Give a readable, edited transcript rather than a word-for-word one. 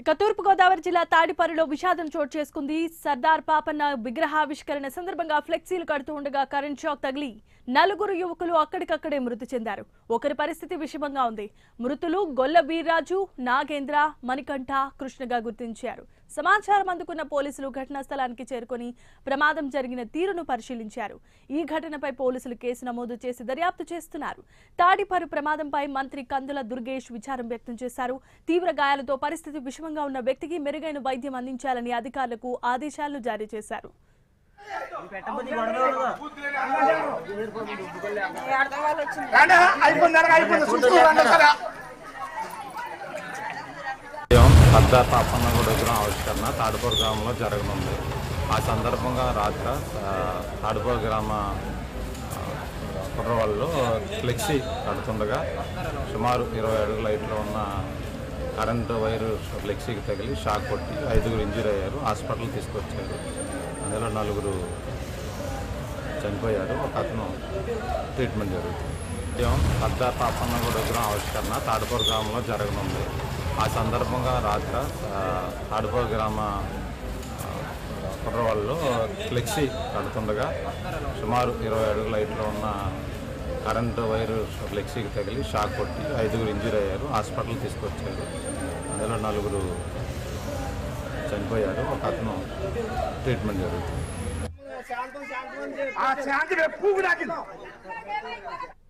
ఇక తూర్పుగోదావరి జిల్లా తాడిపర్రులో విషాదం చోటు చేసుకుంది. సర్దార్ పాపన్న విగ్రహావిష్కరణ సందర్భంగా ఫ్లెక్సీలు కడుతూ ఉండగా కరెంట్ షాక్ తగిలి నలుగురు యువకులు అక్కడికక్కడే మృతి చెందారు. ఒకరి పరిస్థితి విషమంగా ఉంది. మృతులు గొల్ల వీర్రాజు, నాగేంద్ర, మణికంఠ, కృష్ణగా గుర్తించారు. సమాచారం అందుకున్న పోలీసులు ఘటనా స్థలానికి చేరుకొని ప్రమాదం జరిగిన తీరును పరిశీలించారు. ఈ ఘటనపై పోలీసులు కేసు నమోదు చేసి దర్యాప్తు చేస్తున్నారు. తాడిపర్రు ప్రమాదంపై మంత్రి కందుల దుర్గేష్ విచారం వ్యక్తం చేశారు. తీవ్ర గాయాలతో పరిస్థితి విషమంగా ఉన్న వ్యక్తికి మెరుగైన వైద్యం అందించాలని అధికారులకు ఆదేశాలు జారీ చేశారు. సర్దార్ పాపన్న విగ్రహం ఆవిష్కరణ తాడిపూర్ గ్రామంలో జరగనుంది. ఆ సందర్భంగా రాత్రి తాడిపూర్ గ్రామ కుర్రవాళ్ళు ఫ్లెక్సీ కడుతుండగా సుమారు 20 అడుగుల హైట్లో ఉన్న కరెంటు వైరు ఫ్లెక్సీకి తగిలి షాక్ కొట్టి 5గురు ఇంజూర్ అయ్యారు. హాస్పిటల్ తీసుకొచ్చారు. అందులో 4గురు చనిపోయారు. ఒక అతను ట్రీట్మెంట్ జరుగుతుంది. సర్దార్ పాపన్న విగ్రహం ఆవిష్కరణ తాడిపూర్ గ్రామంలో జరగనుంది. ఆ సందర్భంగా రాత్రి తాడిపూర్ గ్రామ కుర్రవాళ్ళు ఫ్లెక్సీ కడుతుండగా సుమారు 20 అడుగుల హైట్లో ఉన్న కరెంటు వైరు ఫ్లెక్సీకి తగిలి షాక్ కొట్టి 5గురు ఇంజూర్ అయ్యారు. హాస్పిటల్ తీసుకొచ్చారు. అందులో 4గురు చనిపోయారు. ఒక అతను ట్రీట్మెంట్ జరుగుతుంది.